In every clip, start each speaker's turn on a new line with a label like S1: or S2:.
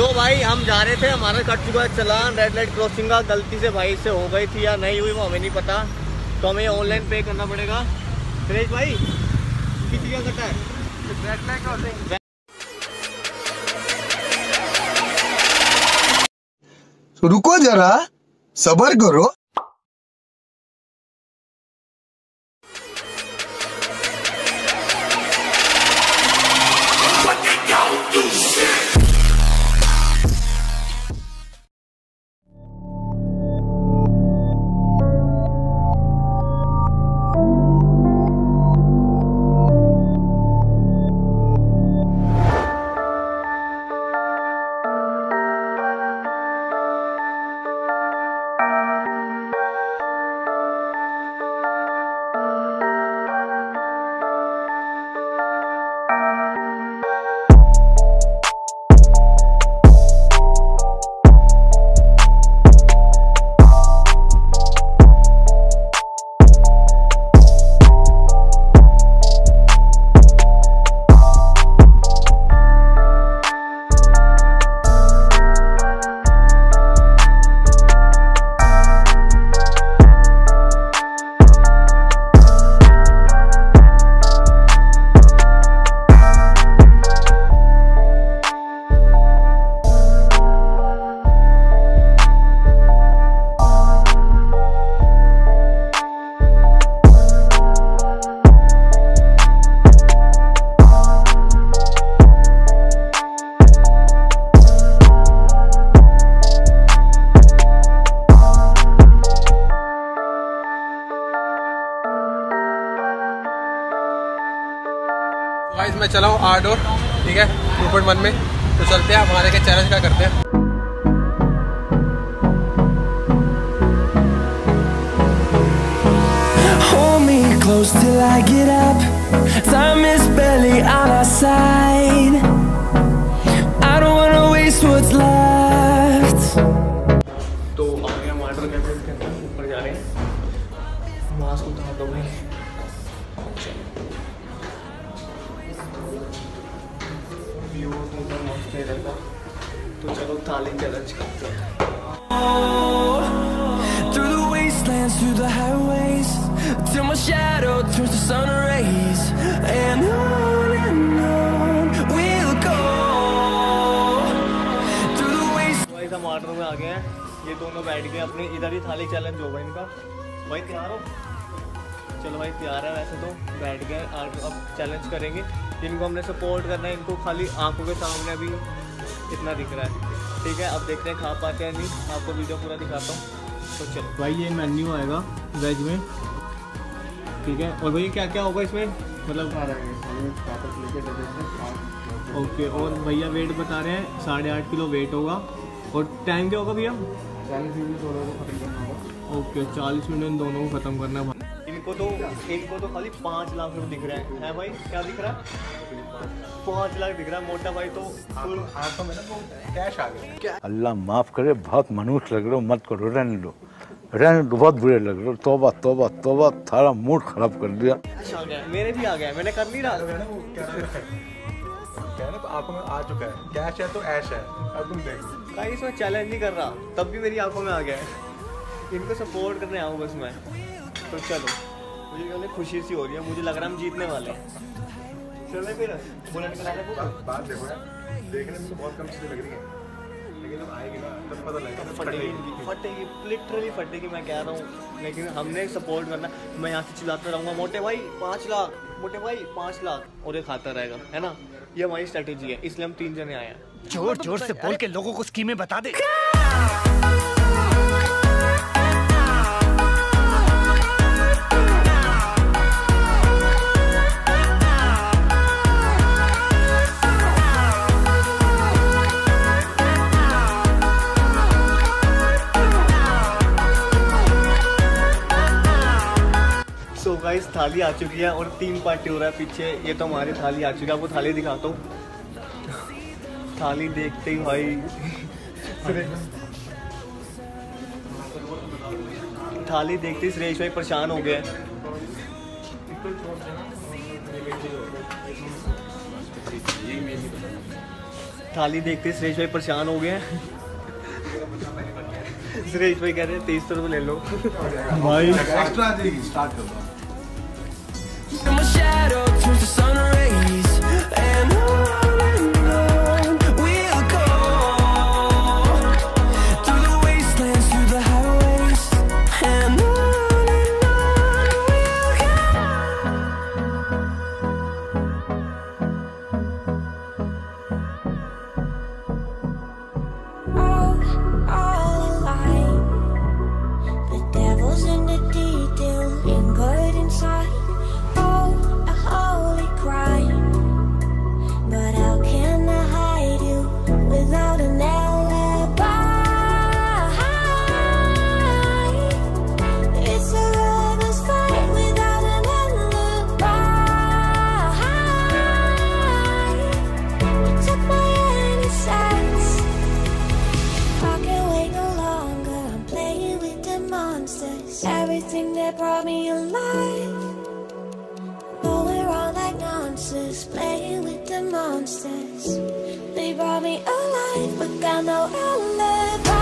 S1: तो भाई हम जा रहे थे, हमारा कट चुका है चालान रेड लाइट क्रॉसिंग का। गलती से भाई से हो गई थी या नहीं हुई वो हमें नहीं पता, तो हमें ऑनलाइन पे करना पड़ेगा। सुरेश भाई किसी का कटा है रेड लाइट क्रॉसिंग।
S2: रुको जरा सब्र करो।
S3: गाइस मैं चला हूँ आउटडोर, ठीक है 2.1 में, तो चलते हैं हमारे के चैलेंज का करते हैं।
S4: Hold me close till I get up. Time is barely on our side. I don't wanna waste what's left.
S1: तो आगे हम ऑर्डर करते हैं, इसके अंदर ऊपर जा रहे हैं। मास्क उतार दो भाई। तो चलो थाली चैलेंज करते हैं।
S4: Through the wastelands, through the highways, till my shadow turns to sun rays, and on we'll go. Through the waste.
S1: भाई हम ऑर्डर में आ गए हैं, ये दोनों बैठ गए अपने इधर ही। थाली चैलेंज होगा इनका। भाई तैयार हो? चलो भाई तैयार है। वैसे तो बैठ गए, अब चैलेंज करेंगे। इनको हमने सपोर्ट करना है, इनको खाली आंखों के सामने अभी इतना दिख रहा है, ठीक है। अब देखते हैं खा पाते हैं नहीं, आपको वीडियो पूरा दिखाता हूँ। तो चलो भाई ये मेन्यू आएगा वेज में, ठीक है। और भैया क्या क्या होगा इसमें, मतलब ओके। और भैया वेट बता रहे हैं 8.5 किलो वेट होगा। और टाइम क्या होगा भैया? 40 मिनट दोनों को खत्म करना होगा। ओके 40 मिनट दोनों को ख़त्म करना है। इनको तो खाली 5 लाख रुपए दिख रहे हैं। है भाई क्या दिख रहा है? 5 लाख दिख रहा है। मोटा भाई तो हाथों में ना कैश आ गया।
S5: अल्लाह माफ करे, बहुत मनुष्य लग रहे हो, मत करो, रहने दो, बहुत बुरे लग रहे हो। तौबा तौबा तौबा, थारा मूड खराब कर दिया।
S1: मेरे भी आ गया, मैंने कर नहीं रहा।
S3: आंखों में आ चुका है, कैश है तो ऐश है। अब तुम देखो
S1: भाई इसमें चैलेंज नहीं कर रहा, तब भी मेरी आंखों में आ गया है। इनको सपोर्ट करने आऊँ बस मैं। तो चलो मुझे खुशी सी हो रही है, मुझे लग रहा है हम जीतने वाले हैं। चलो फिर बुलेट चलाने को
S3: बात देखो यार, देखने में तो बहुत कम चीजें लग रही हैं, लेकिन जब आएगी ना तब पता लगेगा।
S1: फटेगी, लिटरली फटेगी, मैं कह रहा हूँ। लेकिन हमने सपोर्ट करना। मैं यहाँ से चिल्लाता रहूँगा मोटे भाई 5 लाख, मोटे भाई 5 लाख, और ये खाता रहेगा, है ना। ये हमारी स्ट्रेटेजी है, इसलिए हम 3 जने आए हैं।
S6: जोर जोर से बोल के लोगों को स्कीमें बता दे।
S1: तो गाइस थाली आ चुकी है और 3 पार्टी हो रहा है पीछे। ये तो हमारी थाली आ चुकी है, आपको थाली दिखाता हूँ। थाली देखते ही भाई थाली देखते ही सुरेश भाई परेशान हो गए। थाली देखते सुरेश भाई परेशान हो गए हैं। सुरेश भाई कह रहे हैं 23 रुपये ले लो भाई।
S2: एक्स्ट्रा स्टार्ट कर दो।
S4: My shadow turns to sun rays, and on we'll go through the wastelands, through the highways, and on we'll go. All alive, the devil's in the detail, lingered inside. Oh, a holy crime, but how can I hide you without an alibi? It's a lover's fight without an alibi. You took my innocence. I can't wait no longer. I'm playing with the monsters, everything that brought me alive. Going wrong like nonsense, playing with the monsters. They brought me alive, but got no alibi.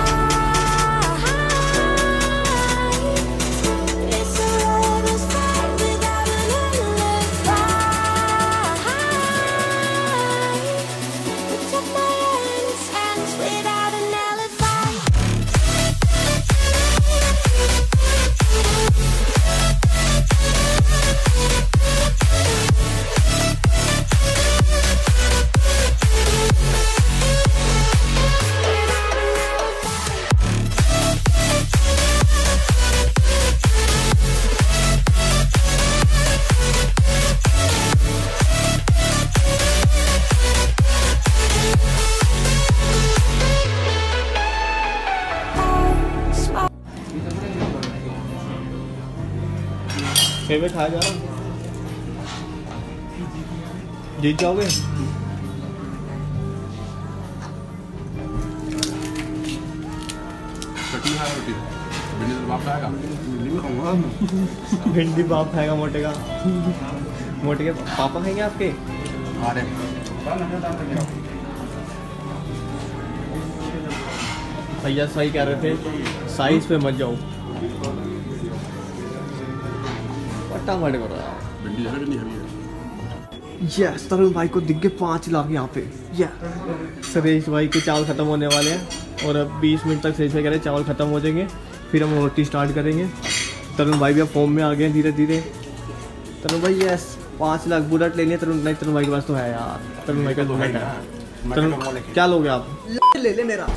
S4: It's a lover's fight without an alibi. You took my innocence without an alibi.
S1: Favourite खा जा रहा जीत जाओगे। भिंडी बाप खाएगा मोटे का। मोटे के पापा खाएंगे आपके। भैया सही कह रहे थे, साइज पे मत जाओ। फटाफट करो यस। तरुण भाई को दिख गए 5 लाख यहाँ पे। सुरेश भाई के चावल ख़त्म होने वाले हैं और अब 20 मिनट तक सुरेश भाई कह रहे हैं चावल ख़त्म हो जाएंगे, फिर हम रोटी स्टार्ट करेंगे। तरुण भाई भी अब फॉर्म में आ गए हैं धीरे धीरे। तरुण भाई यस 5 लाख बुलेट लेनी है। तरुण भाई के पास तो है यार। तरुण भाई का बुलेट है। तरुण क्या लोगे आप? ले ले मेरा।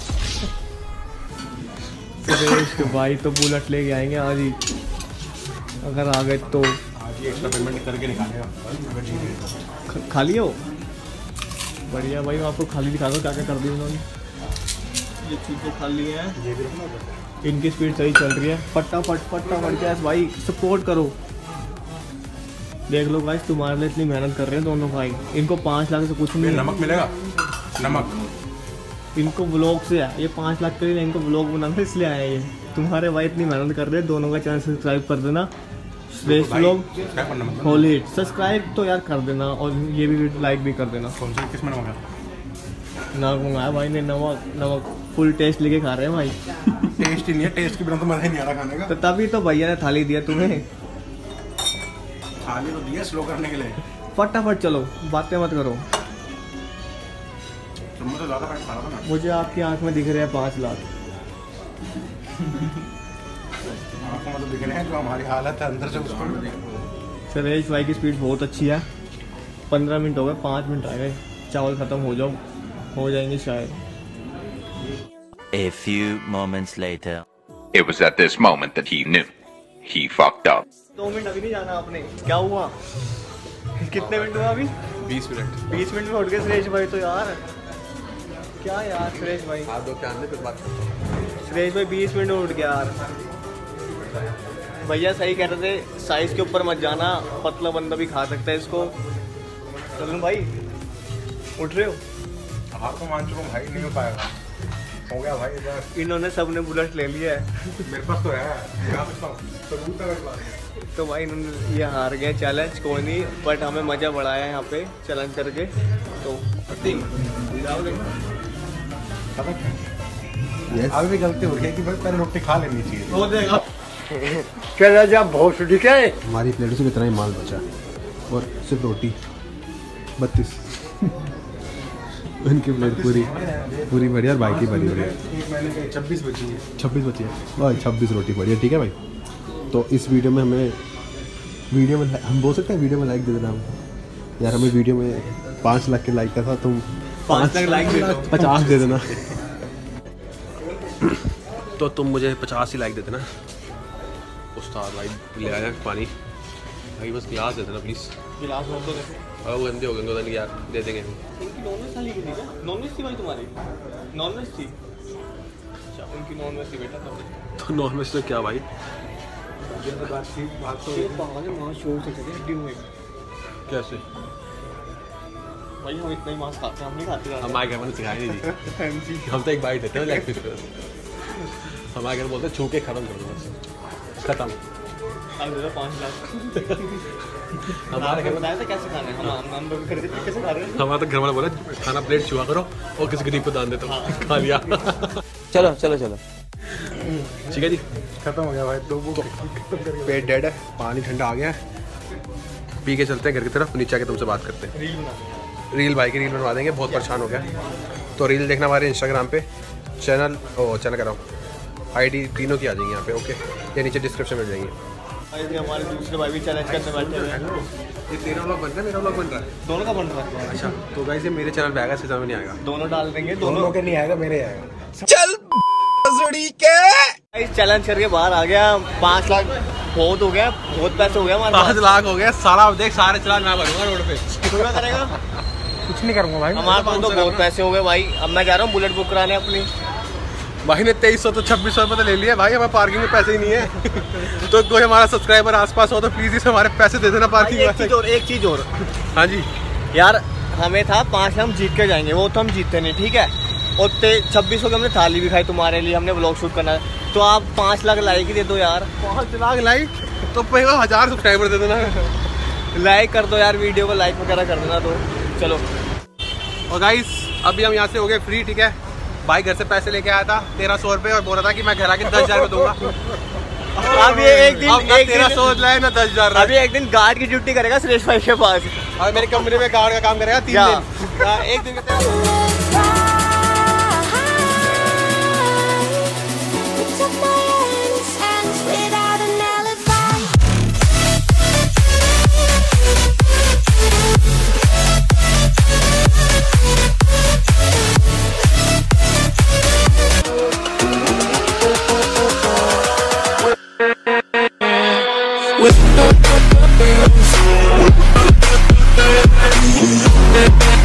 S1: सुरेश भाई तो बुलेट लेके आएंगे आज ही, अगर आ गए तो।
S3: एक्स्ट्रा पेमेंट करके निकालेगा।
S1: खाली हो बढ़िया भाई। मैं आपको खाली दिखा दो क्या क्या कर दिया उन्होंने। ये चीज़ें खाली हैं, इनकी स्पीड सही चल रही है। फटाफट गैस भाई सपोर्ट करो। देख लो भाई तुम्हारे लिए इतनी मेहनत कर रहे हैं दोनों भाई। इनको 5 लाख से कुछ नहीं।
S3: नमक मिलेगा, नमक
S1: इनको ब्लॉग से है ये 5 लाख के लिए। इनको ब्लॉग बनाना इसलिए आया ये। तुम्हारे भाई इतनी मेहनत कर रहे हैं, दोनों का चैनल सब्सक्राइब कर देना। सुरेश ब्लॉग होली सब्सक्राइब तो यार कर देना, और ये भी लाइक भी कर देना।
S3: किस में मंगाया?
S1: नमक मंगाया भाई ने। नमक फुल टेस्ट लेके खा रहे हैं भाई।
S3: टेस्ट ही नहीं है, टेस्ट के बिना तो मजा ही नहीं आ रहा खाने का।
S1: तो तभी तो भैया ने थाली दिया तुम्हें।
S3: थाली तो दिया स्लो करने के लिए।
S1: फटाफट चलो, बातें मत करो।
S3: तुमने तो ज़्यादा फैट खा रहा था ना।
S1: मुझे आपकी आंख में दिख रहे हैं 5 लाख।
S3: आंखों में तो दिख रहे हैं, जो हमारी हालत है अंदर से उसको भी देखो।
S1: सुरेश भाई की स्पीड बहुत अच्छी है। 15 मिनट हो गए, 5 मिनट रह गए, चावल खत्म हो जाएंगे शायद।
S7: A few moments later.
S8: It was at this moment that he knew. He fucked up.
S1: 2 minute अभी नहीं जाना आपने। क्या हुआ? कितने मिनट हुआ अभी?
S3: 20 मिनट।
S1: 20 मिनट में उठ गए सुरेश भाई तो यार। क्या यार सुरेश भाई।
S3: हाथ दो के आने फिर बात करते हैं।
S1: सुरेश भाई 20 मिनट में उठ गया यार। भैया सही कह रहे थे, साइज के ऊपर मत जाना, पतला बंदा भी खा सकता है इसको। तरुण भाई उठ रहे हो?
S3: हाँ तो मान चुका भाई, नहीं हो पाएगा। हो गया भाई इधर।
S1: इन्होंने सबने बुलेट ले लिया है।
S3: मेरे पास तो है, सबूत है मेरे पास।
S1: तो भाई इन्होंने ये हार गए चैलेंज। कोई नहीं, बट हमें मज़ा बढ़ाया है यहाँ पे चैलेंज करके। तो
S2: अभी भी गलती हो गई कि भाई पहले रोटी खा लेनी चाहिए।
S1: हो जाएगा।
S5: चला जा बहुत ठीक है।
S3: हमारी प्लेटों से इतना ही माल बचा और सिर्फ रोटी 32 उनकी प्लेट पूरी बढ़िया और बाकी भरी बढ़िया।
S2: 26 बची है।
S3: 26 बची है और 26 रोटी बढ़िया। ठीक है भाई, तो इस वीडियो में हमें हम बोल सकते हैं वीडियो में लाइक दे देना यार। हमें वीडियो में 5 लाख के लाइक का था, तुम
S1: 5 लाख लाइक दे दो।
S3: 50 दे देना। तो तुम मुझे 50 ही लाइक दे देना। उस्ताद भाई ले आया पानी भाई, बस गिलास दे देना प्लीज़।
S1: गिलास भर दो देखो।
S3: वो गंदे हो गए तो यार, दे देंगे हम।
S1: इनकी नॉनवेज थाली की थी क्या? नॉनवेज थी भाई तुम्हारी? नॉनवेज थी? अच्छा उनकी नॉनवेज थी बेटा तब।
S3: तो नॉन वेज तो क्या भाई? कैसे
S1: भाई हम इतना ही मांस खाते हैं, हम नहीं खाते ज़्यादा।
S3: हमारे घर में सिखाई नहीं दी। हम तो एक बाइट देते हैं लेग पीस पे। हमारे घर बोलते हैं छू के खत्म कर दो बस, खत्म।
S1: अब दे दो 5 लाख।
S3: हमारे घर में
S1: बताया था कैसे खाना है, हम लोग खरीदे थे, कैसे खा रहे हैं?
S3: हमारा तो घर वाला बोला खाना प्लेट छुआ करो और किसी गरीब को दान देते हो। खा लिया।
S7: चलो चलो चलो।
S3: ठीक है जी,
S2: खत्म हो गया भाई। तो वो
S3: पेट डेड है, पानी ठंडा आ गया है, पी के चलते हैं घर की तरफ। नीचे आके तुमसे बात करते हैं। रील भाई की रील बनवा देंगे, बहुत परेशान हो गया। तो रील देखना हमारे इंस्टाग्राम पे चैनल कर रहा हूँ, आईडी तीनों की आ जाएंगी यहाँ पे। ओके, ये नीचे डिस्क्रिप्शन मिल जाएंगी।
S1: हमारे दूसरे भाई भी चैलेंज करने बैठे हुए हैं।
S3: ये तेरा व्लॉग बन रहा है, मेरा व्लॉग बन रहा है।
S1: दोनों का बन रहा है।
S3: अच्छा, तो गाइस ये मेरे चैनल पे आएगा, सीधा में नहीं आएगा।
S1: दोनों डाल देंगे, दोनों
S2: के नहीं आएगा, मेरे आएगा।
S1: इस चैलेंज करके बाहर आ गया। 5 लाख बहुत हो गया, बहुत पैसे हो गया हमारे
S3: 5 लाख हो गया सारा। अब देख सारे चलान मैं भरूंगा रोड पे।
S1: तू क्या करेगा?
S2: कुछ नहीं करूँगा भाई।
S1: हमारे पास तो बहुत पैसे हो गए भाई। अब मैं जा रहा हूँ बुलेट बुक कराने अपनी।
S3: भाई ने 2300 तो 2600 रुपये तो ले लिया भाई, हमारे पार्किंग में पैसे ही नहीं है। तो कोई हमारा सब्सक्राइबर आसपास हो तो प्लीज इसे हमारे पैसे दे देना पार्किंग में।
S1: एक चीज और
S3: हाँ जी
S1: यार, हमें था 5 लाख हम जीत के जाएंगे, वो तो हम जीतते नहीं। ठीक है, और 2600 की हमने थाली भी खाई तुम्हारे लिए, हमने ब्लॉग शूट करना है। तो आप 5 लाख लाइक ही दे दो यार।
S3: 5 लाख लाइक तो 1000 सब्सक्राइबर दे देना।
S1: लाइक कर दो यार, वीडियो को लाइक वगैरह कर देना। तो चलो।
S3: और गाइस अभी हम यहाँ से हो गए फ्री। ठीक है, भाई घर से पैसे लेके आया था 1300 रुपये और बोल रहा था कि मैं घर आके 10,000 में दूंगा।
S1: अब ये एक दिन
S3: 1300 लाए ना 10,000।
S1: अभी एक दिन गार्ड की ड्यूटी करेगा सुरेश भाई के पास।
S3: और मेरी कंपनी में गार्ड का काम करेगा 3 दिन।
S1: एक दिन
S4: Took my innocence without an alibi. With